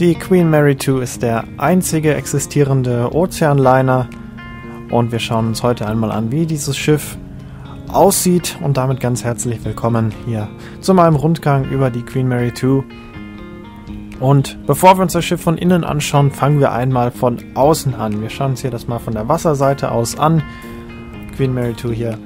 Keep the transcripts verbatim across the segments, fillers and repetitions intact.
Die Queen Mary zwei ist der einzige existierende Ozeanliner und wir schauen uns heute einmal an, wie dieses Schiff aussieht und damit ganz herzlich willkommen hier zu meinem Rundgang über die Queen Mary zwei. Und bevor wir uns das Schiff von innen anschauen, fangen wir einmal von außen an. Wir schauen uns hier das mal von der Wasserseite aus an. Queen Mary zwei hier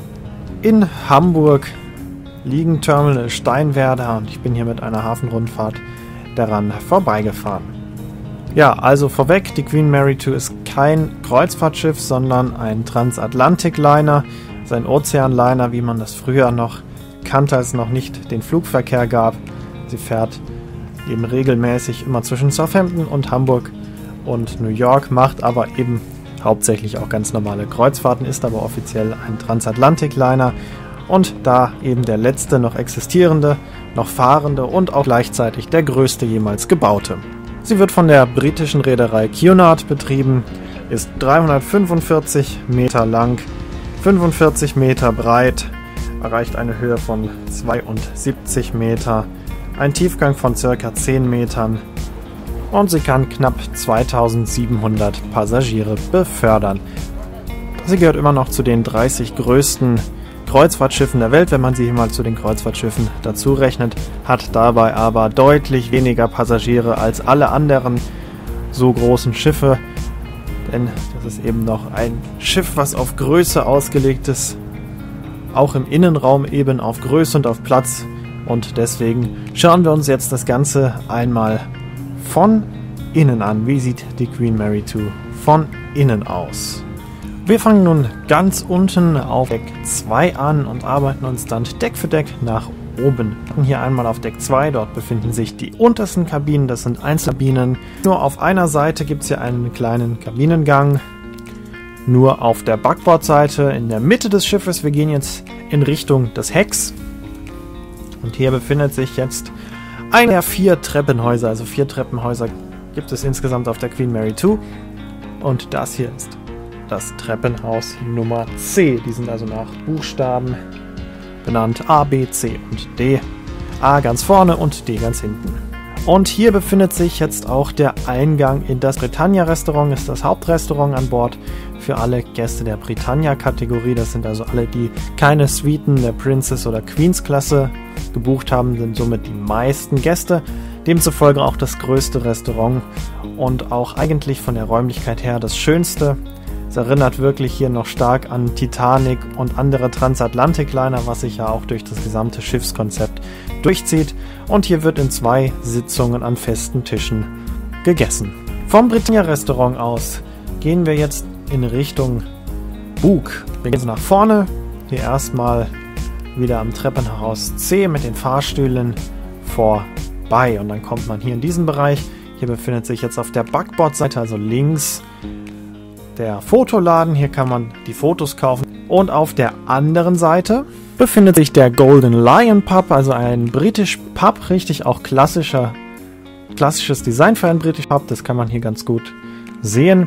in Hamburg liegen, Terminal Steinwerder, und ich bin hier mit einer Hafenrundfahrt daran vorbeigefahren. Ja, also vorweg, die Queen Mary zwei ist kein Kreuzfahrtschiff, sondern ein Transatlantic-Liner, also ein Ozeanliner, wie man das früher noch kannte, als es noch nicht den Flugverkehr gab. Sie fährt eben regelmäßig immer zwischen Southampton und Hamburg und New York, macht aber eben hauptsächlich auch ganz normale Kreuzfahrten, ist aber offiziell ein Transatlantic-Liner und da eben der letzte noch existierende, noch fahrende und auch gleichzeitig der größte jemals gebaute. Sie wird von der britischen Reederei Cunard betrieben, ist dreihundertfünfundvierzig Meter lang, fünfundvierzig Meter breit, erreicht eine Höhe von zweiundsiebzig Meter, ein Tiefgang von ca. zehn Metern und sie kann knapp zweitausendsiebenhundert Passagiere befördern. Sie gehört immer noch zu den dreißig größten Kreuzfahrtschiffen der Welt, wenn man sie hier mal zu den Kreuzfahrtschiffen dazu rechnet, hat dabei aber deutlich weniger Passagiere als alle anderen so großen Schiffe, denn das ist eben noch ein Schiff, was auf Größe ausgelegt ist, auch im Innenraum eben auf Größe und auf Platz, und deswegen schauen wir uns jetzt das Ganze einmal von innen an. Wie sieht die Queen Mary zwei von innen aus? Wir fangen nun ganz unten auf Deck zwei an und arbeiten uns dann Deck für Deck nach oben. Hier einmal auf Deck zwei, dort befinden sich die untersten Kabinen, das sind Einzelkabinen. Nur auf einer Seite gibt es hier einen kleinen Kabinengang, nur auf der Backbordseite in der Mitte des Schiffes. Wir gehen jetzt in Richtung des Hecks und hier befindet sich jetzt einer der vier Treppenhäuser, also vier Treppenhäuser gibt es insgesamt auf der Queen Mary zwei und das hier ist das Treppenhaus Nummer C. Die sind also nach Buchstaben benannt. A, B, C und D. A ganz vorne und D ganz hinten. Und hier befindet sich jetzt auch der Eingang in das Britannia-Restaurant. Ist das Hauptrestaurant an Bord für alle Gäste der Britannia-Kategorie. Das sind also alle, die keine Suiten der Princess- oder Queens-Klasse gebucht haben, sind somit die meisten Gäste. Demzufolge auch das größte Restaurant und auch eigentlich von der Räumlichkeit her das schönste. Es erinnert wirklich hier noch stark an Titanic und andere Transatlantic-Liner, was sich ja auch durch das gesamte Schiffskonzept durchzieht. Und hier wird in zwei Sitzungen an festen Tischen gegessen. Vom Britannia-Restaurant aus gehen wir jetzt in Richtung Bug. Wir gehen nach vorne, hier erstmal wieder am Treppenhaus C mit den Fahrstühlen vorbei. Und dann kommt man hier in diesen Bereich. Hier befindet sich jetzt auf der Backbordseite, also links, der Fotoladen. Hier kann man die Fotos kaufen. Und auf der anderen Seite befindet sich der Golden Lion Pub, also ein British Pub, richtig auch klassischer, klassisches Design für ein British Pub. Das kann man hier ganz gut sehen.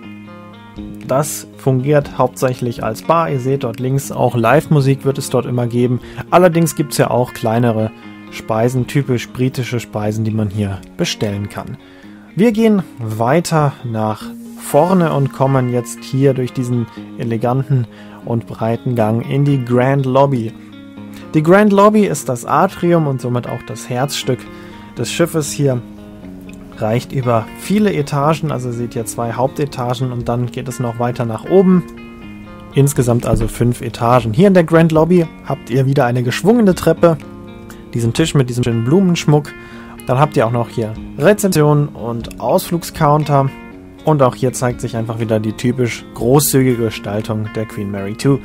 Das fungiert hauptsächlich als Bar. Ihr seht dort links auch Live-Musik wird es dort immer geben. Allerdings gibt es ja auch kleinere Speisen, typisch britische Speisen, die man hier bestellen kann. Wir gehen weiter nach vorne und kommen jetzt hier durch diesen eleganten und breiten Gang in die Grand Lobby. Die Grand Lobby ist das Atrium und somit auch das Herzstück des Schiffes. Hier reicht über viele Etagen, also seht ihr zwei Hauptetagen und dann geht es noch weiter nach oben. Insgesamt also fünf Etagen. Hier in der Grand Lobby habt ihr wieder eine geschwungene Treppe, diesen Tisch mit diesem schönen Blumenschmuck. Dann habt ihr auch noch hier Rezeption und Ausflugscounter. Und auch hier zeigt sich einfach wieder die typisch großzügige Gestaltung der Queen Mary zwei.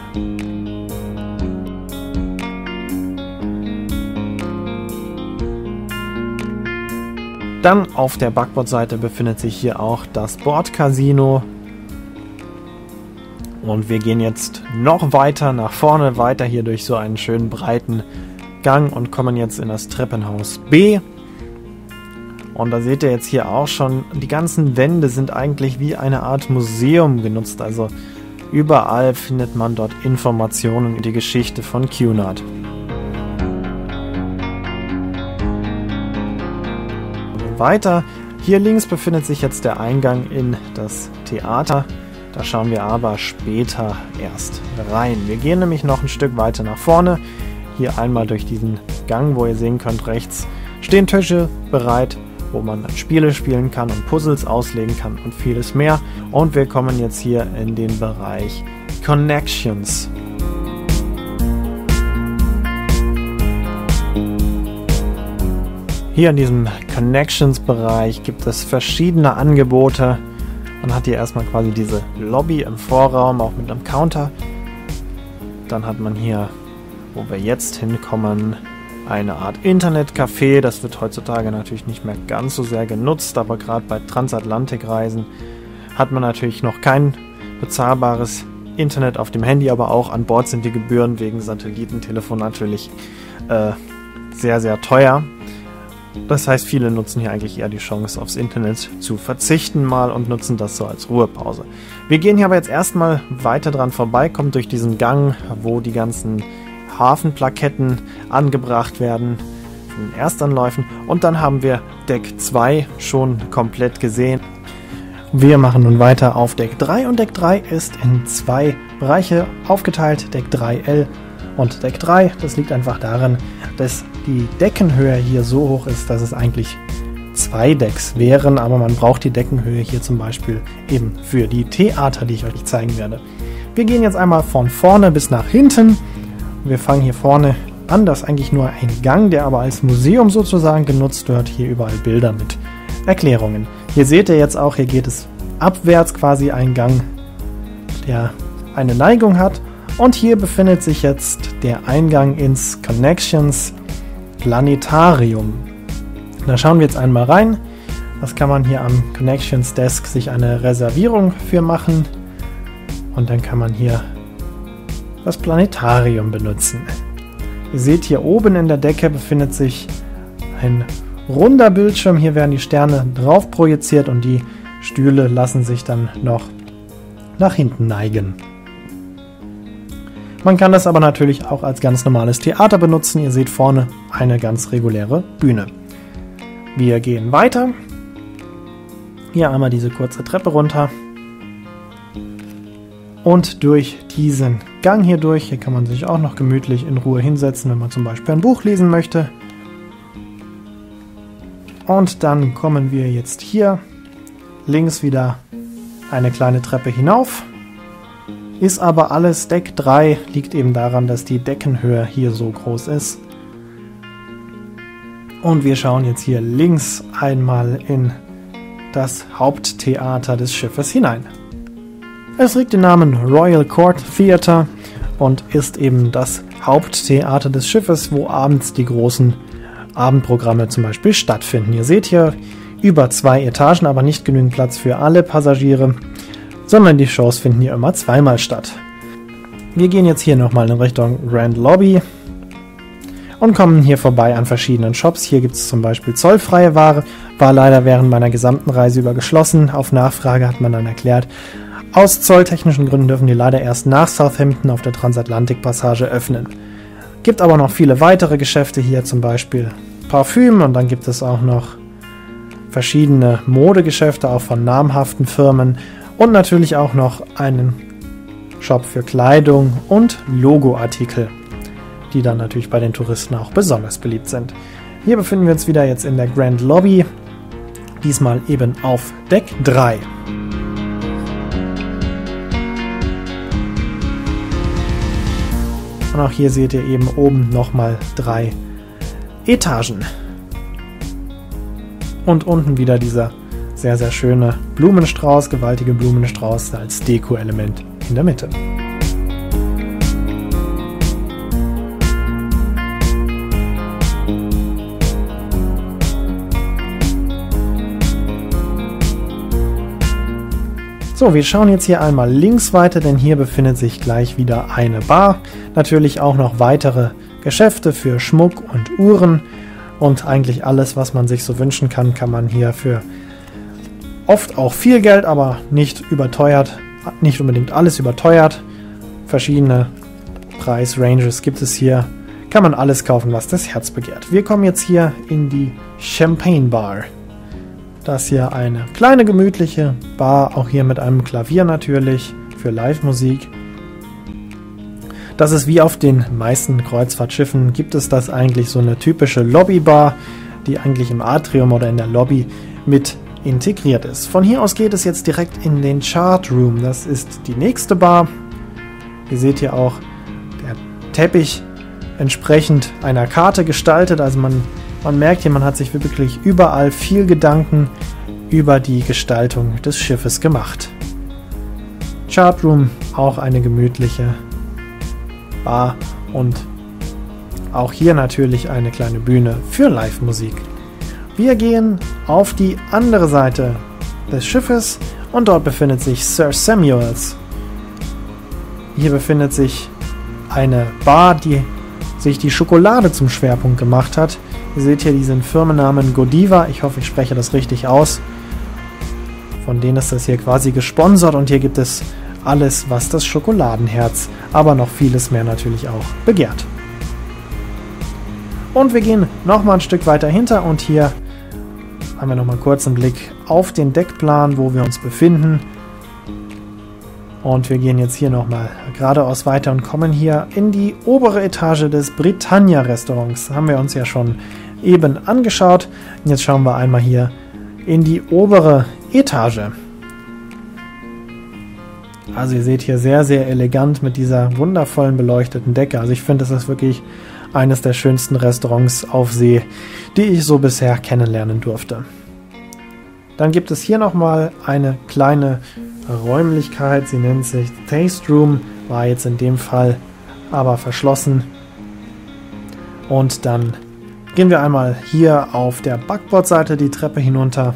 Dann auf der Backbordseite befindet sich hier auch das Bordcasino. Und wir gehen jetzt noch weiter nach vorne, weiter hier durch so einen schönen breiten Gang und kommen jetzt in das Treppenhaus B. Und da seht ihr jetzt hier auch schon, die ganzen Wände sind eigentlich wie eine Art Museum genutzt. Also überall findet man dort Informationen über die Geschichte von Cunard. weiter. Hier links befindet sich jetzt der Eingang in das Theater. Da schauen wir aber später erst rein. Wir gehen nämlich noch ein Stück weiter nach vorne. Hier einmal durch diesen Gang, wo ihr sehen könnt, rechts stehen Tische bereit, wo man Spiele spielen kann und Puzzles auslegen kann und vieles mehr. Und wir kommen jetzt hier in den Bereich Connections. Hier in diesem Connections-Bereich gibt es verschiedene Angebote. Man hat hier erstmal quasi diese Lobby im Vorraum, auch mit einem Counter. Dann hat man hier, wo wir jetzt hinkommen, eine Art Internetcafé. Das wird heutzutage natürlich nicht mehr ganz so sehr genutzt, aber gerade bei Transatlantikreisen hat man natürlich noch kein bezahlbares Internet auf dem Handy, aber auch an Bord sind die Gebühren wegen Satellitentelefon natürlich äh, sehr, sehr teuer. Das heißt, viele nutzen hier eigentlich eher die Chance, aufs Internet zu verzichten mal und nutzen das so als Ruhepause. Wir gehen hier aber jetzt erstmal weiter dran vorbei, kommen durch diesen Gang, wo die ganzen Hafenplaketten angebracht werden, in den Erstanläufen. Und dann haben wir Deck zwei schon komplett gesehen. Wir machen nun weiter auf Deck drei und Deck drei ist in zwei Bereiche aufgeteilt, Deck drei L und Deck drei. Das liegt einfach daran, dass die Deckenhöhe hier so hoch ist, dass es eigentlich zwei Decks wären, aber man braucht die Deckenhöhe hier zum Beispiel eben für die Theater, die ich euch zeigen werde. Wir gehen jetzt einmal von vorne bis nach hinten. Wir fangen hier vorne an, das ist eigentlich nur ein Gang, der aber als Museum sozusagen genutzt wird. Hier überall Bilder mit Erklärungen. Hier seht ihr jetzt auch, hier geht es abwärts quasi ein Gang, der eine Neigung hat. Und hier befindet sich jetzt der Eingang ins Connections Planetarium. Da schauen wir jetzt einmal rein. Das kann man hier am Connections Desk sich eine Reservierung für machen. Und dann kann man hier das Planetarium benutzen. Ihr seht, hier oben in der Decke befindet sich ein runder Bildschirm. Hier werden die Sterne drauf projiziert und die Stühle lassen sich dann noch nach hinten neigen. Man kann das aber natürlich auch als ganz normales Theater benutzen. Ihr seht vorne eine ganz reguläre Bühne. Wir gehen weiter. Hier einmal diese kurze Treppe runter. Und durch diesen Gang hier durch. Hier kann man sich auch noch gemütlich in Ruhe hinsetzen, wenn man zum Beispiel ein Buch lesen möchte. Und dann kommen wir jetzt hier links wieder eine kleine Treppe hinauf. Ist aber alles Deck drei, liegt eben daran, dass die Deckenhöhe hier so groß ist. Und wir schauen jetzt hier links einmal in das Haupttheater des Schiffes hinein. Es trägt den Namen Royal Court Theatre und ist eben das Haupttheater des Schiffes, wo abends die großen Abendprogramme zum Beispiel stattfinden. Ihr seht hier über zwei Etagen, aber nicht genügend Platz für alle Passagiere, sondern die Shows finden hier immer zweimal statt. Wir gehen jetzt hier nochmal in Richtung Grand Lobby und kommen hier vorbei an verschiedenen Shops. Hier gibt es zum Beispiel zollfreie Ware, war leider während meiner gesamten Reise über geschlossen. Auf Nachfrage hat man dann erklärt, aus zolltechnischen Gründen dürfen die leider erst nach Southampton auf der Transatlantikpassage öffnen. Gibt aber noch viele weitere Geschäfte hier, zum Beispiel Parfüm, und dann gibt es auch noch verschiedene Modegeschäfte, auch von namhaften Firmen. Und natürlich auch noch einen Shop für Kleidung und Logoartikel, die dann natürlich bei den Touristen auch besonders beliebt sind. Hier befinden wir uns wieder jetzt in der Grand Lobby, diesmal eben auf Deck drei. Und auch hier seht ihr eben oben nochmal drei Etagen. Und unten wieder dieser sehr, sehr schöne Blumenstrauß, gewaltige Blumenstrauß als Deko-Element in der Mitte. So, wir schauen jetzt hier einmal links weiter, denn hier befindet sich gleich wieder eine Bar. Natürlich auch noch weitere Geschäfte für Schmuck und Uhren und eigentlich alles, was man sich so wünschen kann, kann man hier für oft auch viel Geld, aber nicht überteuert, nicht unbedingt alles überteuert. Verschiedene Preisranges gibt es hier. Kann man alles kaufen, was das Herz begehrt. Wir kommen jetzt hier in die Champagne Bar. Das hier eine kleine gemütliche Bar, auch hier mit einem Klavier natürlich für Live-Musik. Das ist wie auf den meisten Kreuzfahrtschiffen, gibt es das eigentlich so eine typische Lobbybar, die eigentlich im Atrium oder in der Lobby mit integriert ist. Von hier aus geht es jetzt direkt in den Chart Room. Das ist die nächste Bar. Ihr seht hier auch der Teppich entsprechend einer Karte gestaltet. Also man, man merkt hier, man hat sich wirklich überall viel Gedanken über die Gestaltung des Schiffes gemacht. Chart Room, auch eine gemütliche Bar und auch hier natürlich eine kleine Bühne für Live-Musik. Wir gehen auf die andere Seite des Schiffes und dort befindet sich Sir Samuel's. Hier befindet sich eine Bar, die sich die Schokolade zum Schwerpunkt gemacht hat. Ihr seht hier diesen Firmennamen Godiva, ich hoffe, ich spreche das richtig aus. Von denen ist das hier quasi gesponsert und hier gibt es alles, was das Schokoladenherz, aber noch vieles mehr natürlich auch begehrt. Und wir gehen nochmal ein Stück weiter hinter und hier haben wir nochmal kurz einen Blick auf den Deckplan, wo wir uns befinden. Und wir gehen jetzt hier nochmal geradeaus weiter und kommen hier in die obere Etage des Britannia Restaurants. Haben wir uns ja schon eben angeschaut. Und jetzt schauen wir einmal hier in die obere Etage. Also ihr seht hier sehr, sehr elegant mit dieser wundervollen beleuchteten Decke. Also ich finde, das ist wirklich eines der schönsten Restaurants auf See, die ich so bisher kennenlernen durfte. Dann gibt es hier nochmal eine kleine Räumlichkeit, sie nennt sich Taste Room, war jetzt in dem Fall aber verschlossen. Und dann gehen wir einmal hier auf der Backbordseite die Treppe hinunter.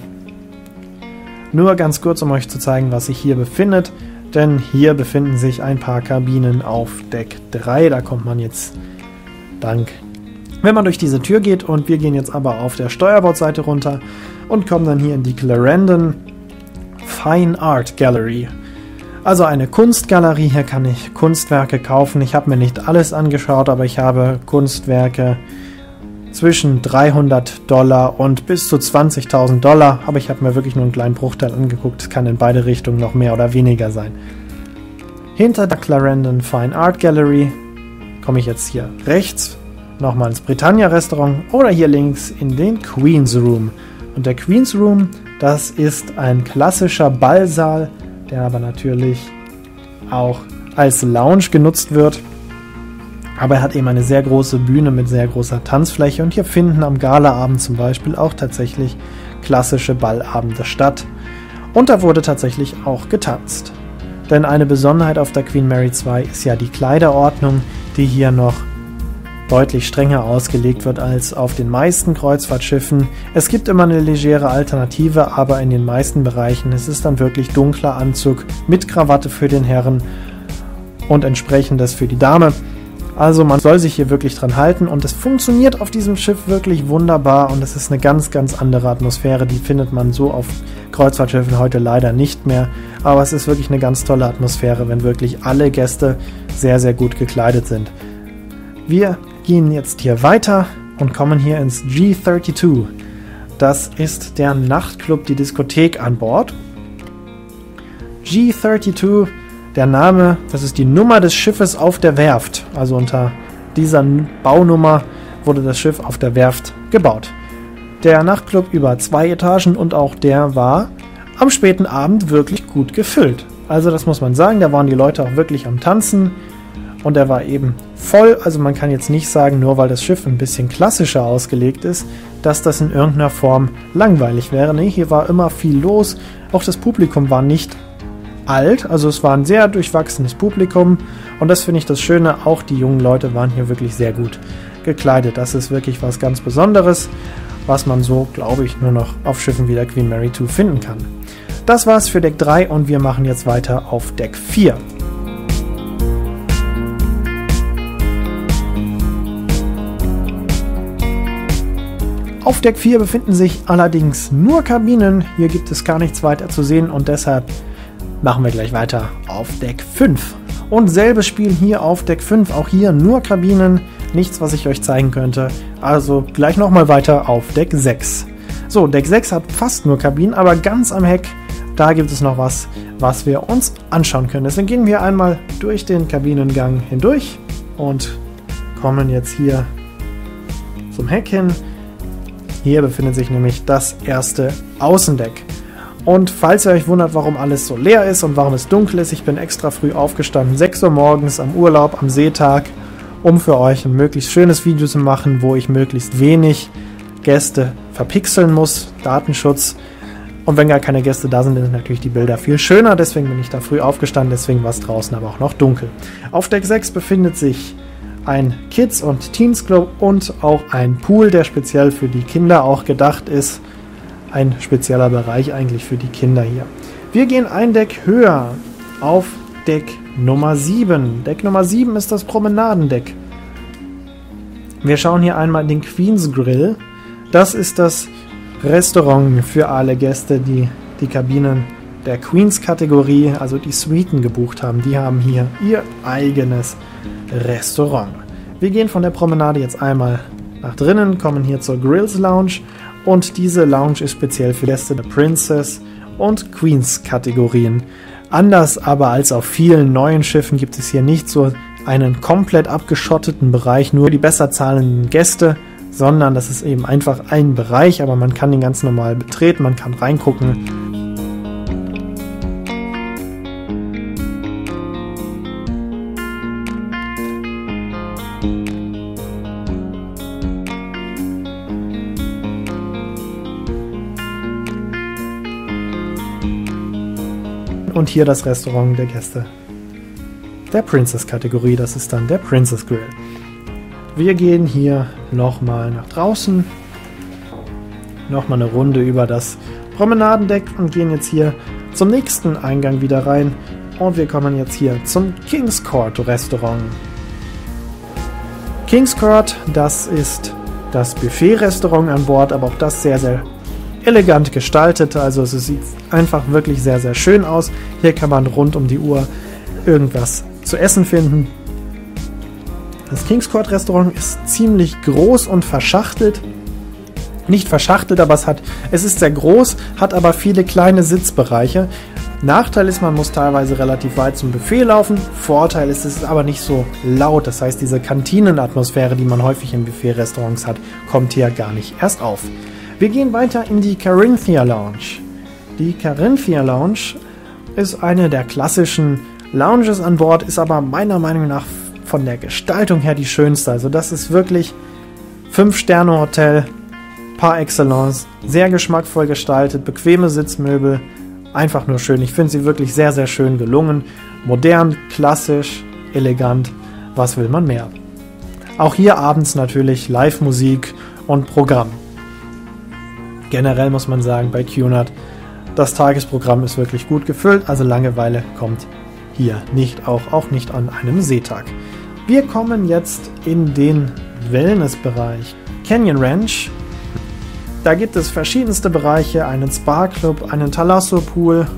Nur ganz kurz, um euch zu zeigen, was sich hier befindet, denn hier befinden sich ein paar Kabinen auf Deck drei, da kommt man jetzt dank, wenn man durch diese Tür geht, und wir gehen jetzt aber auf der Steuerbordseite runter und kommen dann hier in die Clarendon Fine Art Gallery. Also eine Kunstgalerie, hier kann ich Kunstwerke kaufen. Ich habe mir nicht alles angeschaut, aber ich habe Kunstwerke zwischen dreihundert Dollar und bis zu zwanzigtausend Dollar, aber ich habe mir wirklich nur einen kleinen Bruchteil angeguckt. Es kann in beide Richtungen noch mehr oder weniger sein. Hinter der Clarendon Fine Art Gallery komme ich jetzt hier rechts nochmal ins Britannia Restaurant oder hier links in den Queen's Room. Und der Queen's Room, das ist ein klassischer Ballsaal, der aber natürlich auch als Lounge genutzt wird. Aber er hat eben eine sehr große Bühne mit sehr großer Tanzfläche und hier finden am Galaabend zum Beispiel auch tatsächlich klassische Ballabende statt. Und da wurde tatsächlich auch getanzt. Denn eine Besonderheit auf der Queen Mary zwei ist ja die Kleiderordnung, die hier noch deutlich strenger ausgelegt wird als auf den meisten Kreuzfahrtschiffen. Es gibt immer eine legere Alternative, aber in den meisten Bereichen ist es dann wirklich dunkler Anzug mit Krawatte für den Herren und entsprechendes für die Dame. Also man soll sich hier wirklich dran halten und es funktioniert auf diesem Schiff wirklich wunderbar und es ist eine ganz, ganz andere Atmosphäre, die findet man so auf Kreuzfahrtschiffen heute leider nicht mehr, aber es ist wirklich eine ganz tolle Atmosphäre, wenn wirklich alle Gäste sehr, sehr gut gekleidet sind. Wir gehen jetzt hier weiter und kommen hier ins G zweiunddreißig. Das ist der Nachtclub, die Diskothek an Bord. G zweiunddreißig, der Name, das ist die Nummer des Schiffes auf der Werft. Also unter dieser Baunummer wurde das Schiff auf der Werft gebaut. Der Nachtclub über zwei Etagen und auch der war am späten Abend wirklich gut gefüllt. Also das muss man sagen, da waren die Leute auch wirklich am Tanzen. Und er war eben voll, also man kann jetzt nicht sagen, nur weil das Schiff ein bisschen klassischer ausgelegt ist, dass das in irgendeiner Form langweilig wäre. Nee, hier war immer viel los. Auch das Publikum war nicht alt, also es war ein sehr durchwachsenes Publikum. Und das finde ich das Schöne, auch die jungen Leute waren hier wirklich sehr gut gekleidet. Das ist wirklich was ganz Besonderes, was man so, glaube ich, nur noch auf Schiffen wie der Queen Mary zwei finden kann. Das war's für Deck drei und wir machen jetzt weiter auf Deck vier. Auf Deck vier befinden sich allerdings nur Kabinen. Hier gibt es gar nichts weiter zu sehen und deshalb machen wir gleich weiter auf Deck fünf. Und selbes Spiel hier auf Deck fünf. Auch hier nur Kabinen, nichts, was ich euch zeigen könnte. Also gleich nochmal weiter auf Deck sechs. So, Deck sechs hat fast nur Kabinen, aber ganz am Heck, da gibt es noch was, was wir uns anschauen können. Deswegen gehen wir einmal durch den Kabinengang hindurch und kommen jetzt hier zum Heck hin. Hier befindet sich nämlich das erste Außendeck. Und falls ihr euch wundert, warum alles so leer ist und warum es dunkel ist, ich bin extra früh aufgestanden, sechs Uhr morgens am Urlaub, am Seetag, um für euch ein möglichst schönes Video zu machen, wo ich möglichst wenig Gäste verpixeln muss, Datenschutz. Und wenn gar keine Gäste da sind, dann sind natürlich die Bilder viel schöner, deswegen bin ich da früh aufgestanden, deswegen war es draußen aber auch noch dunkel. Auf Deck sechs befindet sich ein Kids- und Teens Club und auch ein Pool, der speziell für die Kinder auch gedacht ist. Ein spezieller Bereich eigentlich für die Kinder hier. Wir gehen ein Deck höher auf Deck Nummer sieben. Deck Nummer sieben ist das Promenadendeck. Wir schauen hier einmal in den Queen's Grill. Das ist das Restaurant für alle Gäste, die die Kabinen der Queens-Kategorie, also die Suiten gebucht haben. Die haben hier ihr eigenes Restaurant. Wir gehen von der Promenade jetzt einmal nach drinnen, kommen hier zur Grills Lounge. Und diese Lounge ist speziell für Gäste der Princess- und Queens-Kategorien. Anders aber als auf vielen neuen Schiffen gibt es hier nicht so einen komplett abgeschotteten Bereich, nur die besser zahlenden Gäste, sondern das ist eben einfach ein Bereich, aber man kann den ganz normal betreten, man kann reingucken. Und hier das Restaurant der Gäste der Princess-Kategorie, das ist dann der Princess Grill. Wir gehen hier nochmal nach draußen, nochmal eine Runde über das Promenadendeck und gehen jetzt hier zum nächsten Eingang wieder rein und wir kommen jetzt hier zum King's Court Restaurant. King's Court, das ist das Buffet-Restaurant an Bord, aber auch das sehr, sehr elegant gestaltet, also es sieht einfach wirklich sehr, sehr schön aus. Hier kann man rund um die Uhr irgendwas zu essen finden. Das King's Court Restaurant ist ziemlich groß und verschachtelt. Nicht verschachtelt, aber es hat, es ist sehr groß, hat aber viele kleine Sitzbereiche. Nachteil ist, man muss teilweise relativ weit zum Buffet laufen. Vorteil ist, es ist aber nicht so laut. Das heißt, diese Kantinenatmosphäre, die man häufig in Buffet-Restaurants hat, kommt hier gar nicht erst auf. Wir gehen weiter in die Carinthia Lounge. Die Carinthia Lounge ist eine der klassischen Lounges an Bord, ist aber meiner Meinung nach von der Gestaltung her die schönste. Also das ist wirklich fünf Sterne Hotel par excellence, sehr geschmackvoll gestaltet, bequeme Sitzmöbel, einfach nur schön. Ich finde sie wirklich sehr, sehr schön gelungen. Modern, klassisch, elegant, was will man mehr? Auch hier abends natürlich Live-Musik und Programm. Generell muss man sagen, bei Cunard, das Tagesprogramm ist wirklich gut gefüllt, also Langeweile kommt hier nicht, auch, auch nicht an einem Seetag. Wir kommen jetzt in den Wellnessbereich. Canyon Ranch, da gibt es verschiedenste Bereiche, einen Spa-Club, einen Thalasso-Pool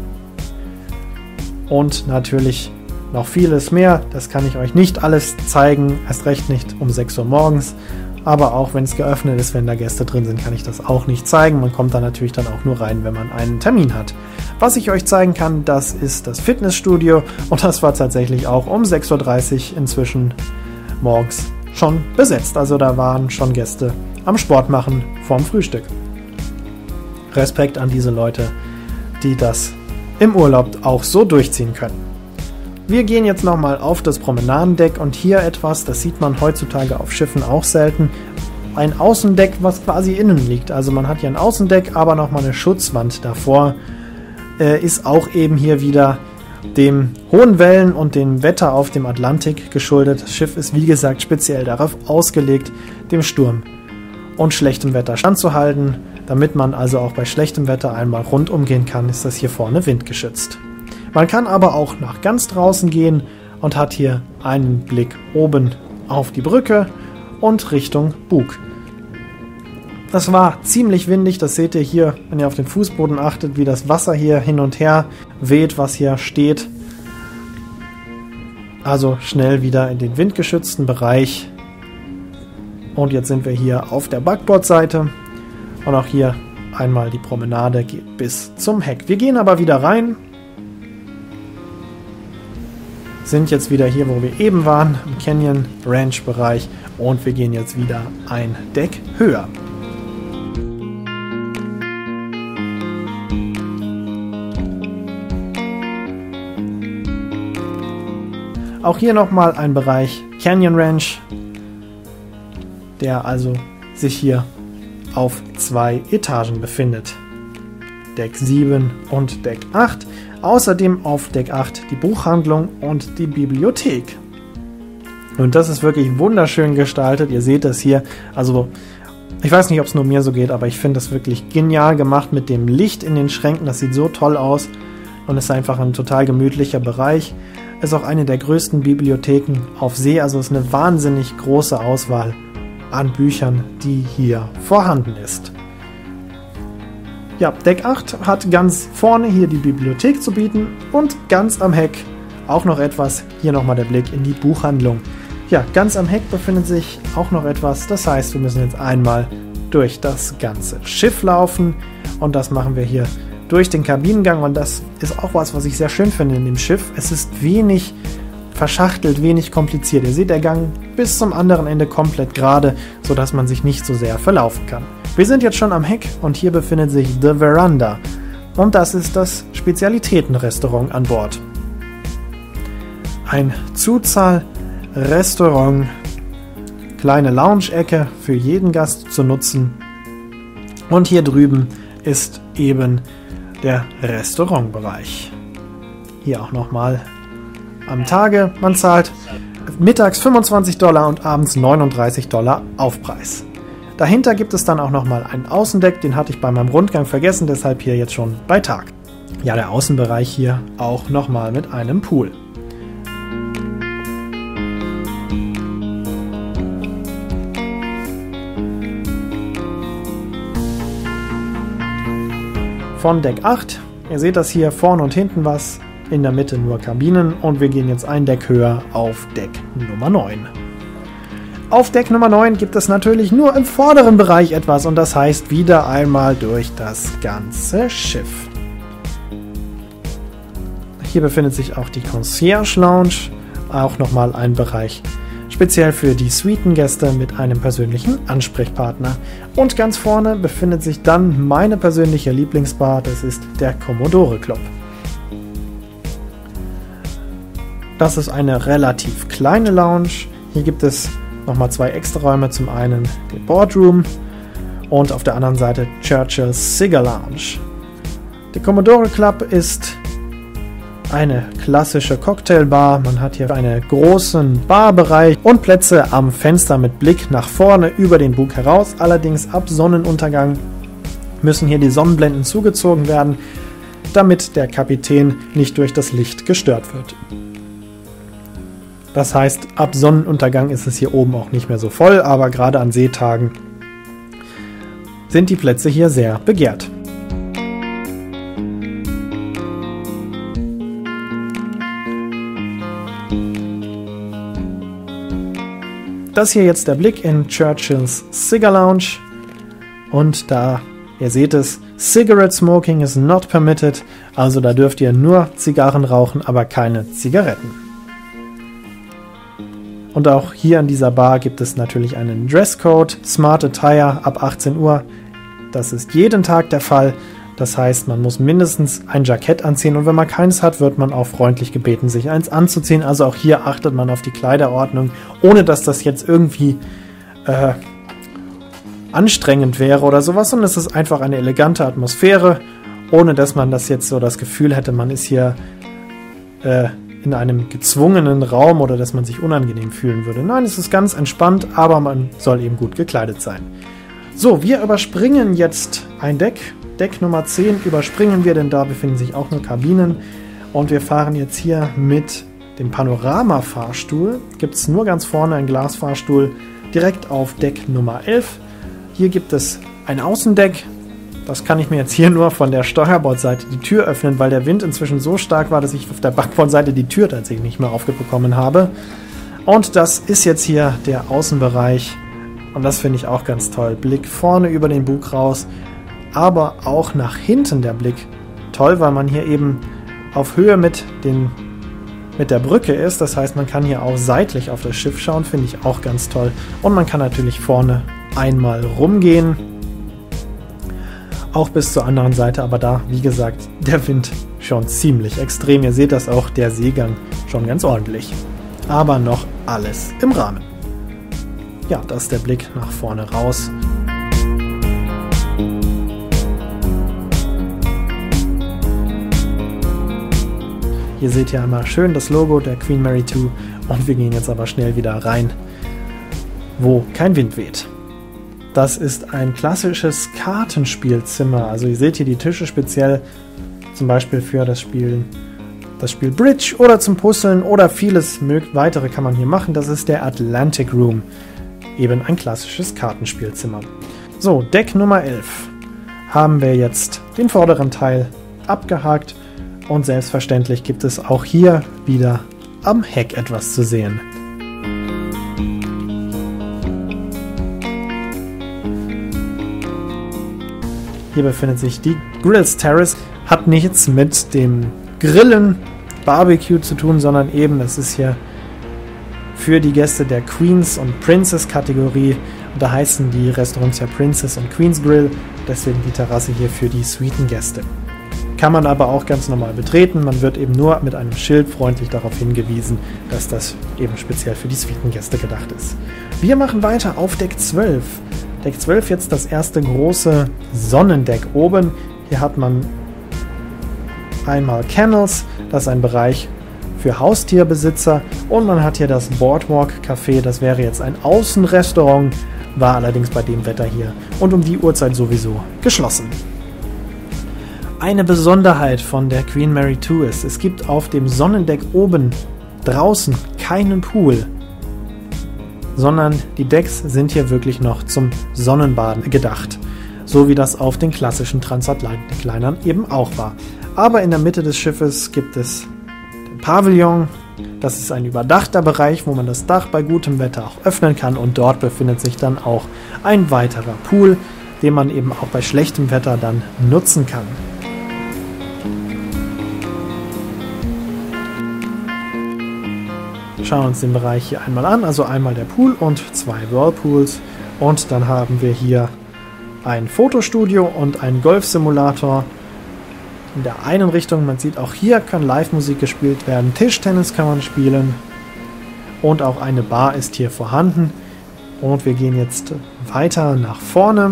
und natürlich noch vieles mehr. Das kann ich euch nicht alles zeigen, erst recht nicht um sechs Uhr morgens. Aber auch wenn es geöffnet ist, wenn da Gäste drin sind, kann ich das auch nicht zeigen. Man kommt da natürlich dann auch nur rein, wenn man einen Termin hat. Was ich euch zeigen kann, das ist das Fitnessstudio. Und das war tatsächlich auch um sechs Uhr dreißig inzwischen morgens schon besetzt. Also da waren schon Gäste am Sport machen vorm Frühstück. Respekt an diese Leute, die das im Urlaub auch so durchziehen können. Wir gehen jetzt nochmal auf das Promenadendeck und hier etwas, das sieht man heutzutage auf Schiffen auch selten, ein Außendeck, was quasi innen liegt. Also man hat hier ein Außendeck, aber nochmal eine Schutzwand davor. Äh, ist auch eben hier wieder dem hohen Wellen und dem Wetter auf dem Atlantik geschuldet. Das Schiff ist wie gesagt speziell darauf ausgelegt, dem Sturm und schlechtem Wetter standzuhalten. Damit man also auch bei schlechtem Wetter einmal rundum gehen kann, ist das hier vorne windgeschützt. Man kann aber auch nach ganz draußen gehen und hat hier einen Blick oben auf die Brücke und Richtung Bug. Das war ziemlich windig, das seht ihr hier, wenn ihr auf den Fußboden achtet, wie das Wasser hier hin und her weht, was hier steht. Also schnell wieder in den windgeschützten Bereich. Und jetzt sind wir hier auf der Backbordseite und auch hier einmal die Promenade geht bis zum Heck. Wir gehen aber wieder rein. Sind jetzt wieder hier, wo wir eben waren, im Canyon Ranch Bereich, und wir gehen jetzt wieder ein Deck höher. Auch hier nochmal ein Bereich Canyon Ranch, der also sich hier auf zwei Etagen befindet. Deck sieben und Deck acht. Außerdem auf Deck acht die Buchhandlung und die Bibliothek. Und das ist wirklich wunderschön gestaltet. Ihr seht das hier. Also ich weiß nicht, ob es nur mir so geht, aber ich finde das wirklich genial gemacht mit dem Licht in den Schränken. Das sieht so toll aus und ist einfach ein total gemütlicher Bereich. Ist auch eine der größten Bibliotheken auf See. Also ist eine wahnsinnig große Auswahl an Büchern, die hier vorhanden ist. Ja, Deck acht hat ganz vorne hier die Bibliothek zu bieten und ganz am Heck auch noch etwas. Hier nochmal der Blick in die Buchhandlung. Ja, ganz am Heck befindet sich auch noch etwas. Das heißt, wir müssen jetzt einmal durch das ganze Schiff laufen und das machen wir hier durch den Kabinengang, und das ist auch was, was ich sehr schön finde in dem Schiff. Es ist wenig verschachtelt, wenig kompliziert. Ihr seht, der Gang bis zum anderen Ende komplett gerade, sodass man sich nicht so sehr verlaufen kann. Wir sind jetzt schon am Heck und hier befindet sich The Veranda. Und das ist das Spezialitätenrestaurant an Bord. Ein Zuzahl-Restaurant, kleine Lounge-Ecke für jeden Gast zu nutzen. Und hier drüben ist eben der Restaurantbereich. Hier auch nochmal am Tage. Man zahlt mittags fünfundzwanzig Dollar und abends neununddreißig Dollar Aufpreis. Dahinter gibt es dann auch nochmal ein Außendeck, den hatte ich bei meinem Rundgang vergessen, deshalb hier jetzt schon bei Tag. Ja, der Außenbereich hier auch nochmal mit einem Pool. Von Deck acht, ihr seht das hier vorne und hinten was, in der Mitte nur Kabinen, und wir gehen jetzt ein Deck höher auf Deck Nummer neun. Auf Deck Nummer neun gibt es natürlich nur im vorderen Bereich etwas, und das heißt wieder einmal durch das ganze Schiff. Hier befindet sich auch die Concierge Lounge, auch nochmal ein Bereich speziell für die Suitengäste mit einem persönlichen Ansprechpartner. Und ganz vorne befindet sich dann meine persönliche Lieblingsbar, das ist der Commodore Club. Das ist eine relativ kleine Lounge. Hier gibt es nochmal zwei Extraräume, zum einen den Boardroom und auf der anderen Seite Churchill's Cigar Lounge. Der Commodore Club ist eine klassische Cocktailbar. Man hat hier einen großen Barbereich und Plätze am Fenster mit Blick nach vorne über den Bug heraus. Allerdings ab Sonnenuntergang müssen hier die Sonnenblenden zugezogen werden, damit der Kapitän nicht durch das Licht gestört wird. Das heißt, ab Sonnenuntergang ist es hier oben auch nicht mehr so voll, aber gerade an Seetagen sind die Plätze hier sehr begehrt. Das hier jetzt der Blick in Churchill's Cigar Lounge, und da, ihr seht es, Cigarette Smoking is not permitted, also da dürft ihr nur Zigarren rauchen, aber keine Zigaretten. Und auch hier an dieser Bar gibt es natürlich einen Dresscode, Smart Attire ab achtzehn Uhr. Das ist jeden Tag der Fall. Das heißt, man muss mindestens ein Jackett anziehen, und wenn man keins hat, wird man auch freundlich gebeten, sich eins anzuziehen. Also auch hier achtet man auf die Kleiderordnung, ohne dass das jetzt irgendwie äh, anstrengend wäre oder sowas, sondern es ist einfach eine elegante Atmosphäre, ohne dass man das jetzt so das Gefühl hätte, man ist hier äh, in einem gezwungenen Raum oder dass man sich unangenehm fühlen würde. Nein, es ist ganz entspannt, aber man soll eben gut gekleidet sein. So, wir überspringen jetzt ein Deck. Deck Nummer zehn überspringen wir, denn da befinden sich auch nur Kabinen. Und wir fahren jetzt hier mit dem Panorama-Fahrstuhl. Gibt es nur ganz vorne einen Glasfahrstuhl direkt auf Deck Nummer elf. Hier gibt es ein Außendeck. Das kann ich mir jetzt hier nur von der Steuerbordseite die Tür öffnen, weil der Wind inzwischen so stark war, dass ich auf der Backbordseite die Tür tatsächlich nicht mehr aufbekommen habe. Und das ist jetzt hier der Außenbereich. Und das finde ich auch ganz toll. Blick vorne über den Bug raus aber auch nach hinten der Blick toll, weil man hier eben auf Höhe mit, den, mit der Brücke ist. Das heißt, man kann hier auch seitlich auf das Schiff schauen, finde ich auch ganz toll. Und man kann natürlich vorne einmal rumgehen, auch bis zur anderen Seite, aber da, wie gesagt, der Wind schon ziemlich extrem. Ihr seht das auch, der Seegang schon ganz ordentlich. Aber noch alles im Rahmen. Ja, das ist der Blick nach vorne raus. Hier seht ihr einmal schön das Logo der Queen Mary zwei und wir gehen jetzt aber schnell wieder rein, wo kein Wind weht. Das ist ein klassisches Kartenspielzimmer. Also ihr seht hier die Tische speziell zum Beispiel für das Spiel, das Spiel Bridge oder zum Puzzeln oder vieles weitere kann man hier machen. Das ist der Atlantic Room. Eben ein klassisches Kartenspielzimmer. So, Deck Nummer elf. Haben wir jetzt den vorderen Teil abgehakt und selbstverständlich gibt es auch hier wieder am Heck etwas zu sehen. Hier befindet sich die Grills Terrace. Hat nichts mit dem Grillen, Barbecue zu tun, sondern eben, es ist hier für die Gäste der Queens- und Princess-Kategorie. Und da heißen die Restaurants ja Princess und Queens Grill, deswegen die Terrasse hier für die Suitengäste. Kann man aber auch ganz normal betreten, man wird eben nur mit einem Schild freundlich darauf hingewiesen, dass das eben speziell für die Suitengäste gedacht ist. Wir machen weiter auf Deck zwölf. Deck zwölf jetzt das erste große Sonnendeck oben. Hier hat man einmal Kennels, das ist ein Bereich für Haustierbesitzer und man hat hier das Boardwalk Café, das wäre jetzt ein Außenrestaurant, war allerdings bei dem Wetter hier und um die Uhrzeit sowieso geschlossen. Eine Besonderheit von der Queen Mary zwei ist, es gibt auf dem Sonnendeck oben draußen keinen Pool, sondern die Decks sind hier wirklich noch zum Sonnenbaden gedacht, so wie das auf den klassischen Transatlantiklinern eben auch war. Aber in der Mitte des Schiffes gibt es den Pavillon, das ist ein überdachter Bereich, wo man das Dach bei gutem Wetter auch öffnen kann und dort befindet sich dann auch ein weiterer Pool, den man eben auch bei schlechtem Wetter dann nutzen kann. Schauen wir uns den Bereich hier einmal an, also einmal der Pool und zwei Whirlpools und dann haben wir hier ein Fotostudio und einen Golfsimulator. In der einen Richtung, man sieht auch hier kann Live-Musik gespielt werden, Tischtennis kann man spielen und auch eine Bar ist hier vorhanden. Und wir gehen jetzt weiter nach vorne.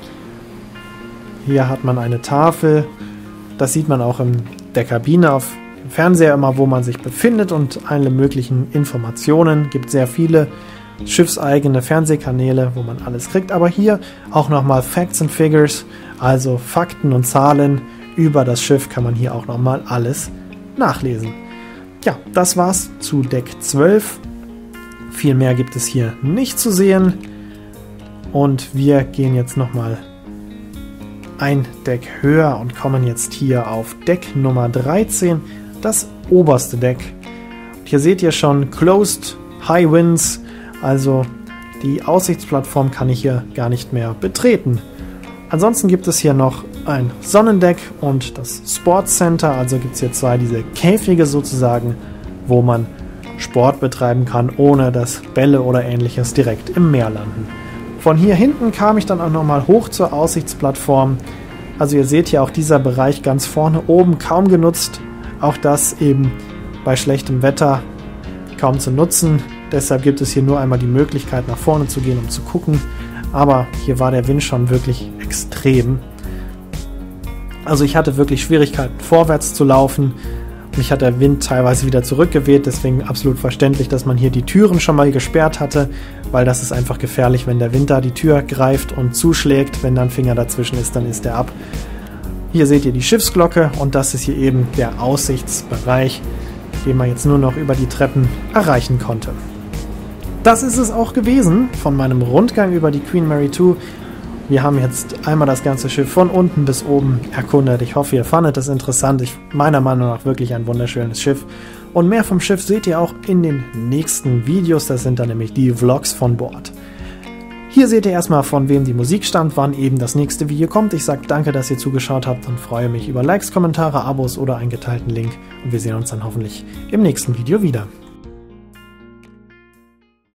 Hier hat man eine Tafel, das sieht man auch in der Kabine auf dem Fernseher immer, wo man sich befindet und alle möglichen Informationen. Gibt sehr viele schiffseigene Fernsehkanäle, wo man alles kriegt, aber hier auch nochmal Facts and Figures, also Fakten und Zahlen über das Schiff kann man hier auch nochmal alles nachlesen. Ja, das war's zu Deck zwölf. Viel mehr gibt es hier nicht zu sehen und wir gehen jetzt nochmal ein Deck höher und kommen jetzt hier auf Deck Nummer dreizehn, das oberste Deck. Und hier seht ihr schon Closed High Winds, also die Aussichtsplattform kann ich hier gar nicht mehr betreten. Ansonsten gibt es hier noch ein Sonnendeck und das Sports Center, also gibt es hier zwei diese Käfige sozusagen, wo man Sport betreiben kann, ohne dass Bälle oder ähnliches direkt im Meer landen. Von hier hinten kam ich dann auch nochmal hoch zur Aussichtsplattform. Also ihr seht hier auch dieser Bereich ganz vorne oben kaum genutzt, auch das eben bei schlechtem Wetter kaum zu nutzen. Deshalb gibt es hier nur einmal die Möglichkeit nach vorne zu gehen, um zu gucken. Aber hier war der Wind schon wirklich extrem. Also ich hatte wirklich Schwierigkeiten vorwärts zu laufen. Mich hat der Wind teilweise wieder zurückgeweht, deswegen absolut verständlich, dass man hier die Türen schon mal gesperrt hatte, weil das ist einfach gefährlich, wenn der Wind da die Tür greift und zuschlägt. Wenn da ein Finger dazwischen ist, dann ist der ab. Hier seht ihr die Schiffsglocke und das ist hier eben der Aussichtsbereich, den man jetzt nur noch über die Treppen erreichen konnte. Das ist es auch gewesen von meinem Rundgang über die Queen Mary zwei. Wir haben jetzt einmal das ganze Schiff von unten bis oben erkundet. Ich hoffe, ihr fandet es interessant. Ich, meiner Meinung nach wirklich ein wunderschönes Schiff. Und mehr vom Schiff seht ihr auch in den nächsten Videos. Das sind dann nämlich die Vlogs von Bord. Hier seht ihr erstmal, von wem die Musik stammt, wann eben das nächste Video kommt. Ich sage danke, dass ihr zugeschaut habt und freue mich über Likes, Kommentare, Abos oder einen geteilten Link. Und wir sehen uns dann hoffentlich im nächsten Video wieder.